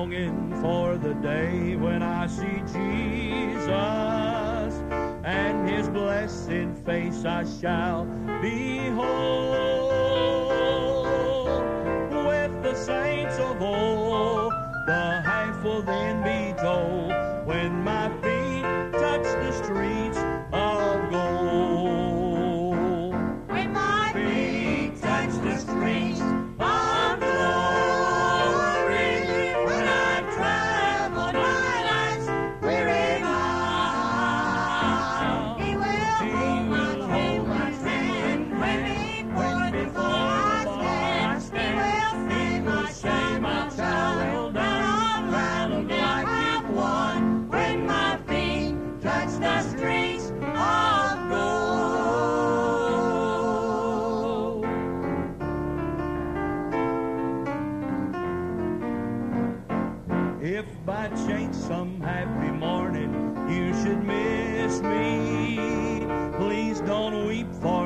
longing for the day when I see Jesus, and his blessed face I shall behold. With the saints of old, the half will then be told, when my feet touch the streets of gold. When my feet touch the streets of glory, when I've traveled my life's weary mile, he will hold my hand when before I stand. He will say my child, now I'm like you've won. When my feet touch the streets of gold. If by chance some happy morning you should miss me, please don't weep for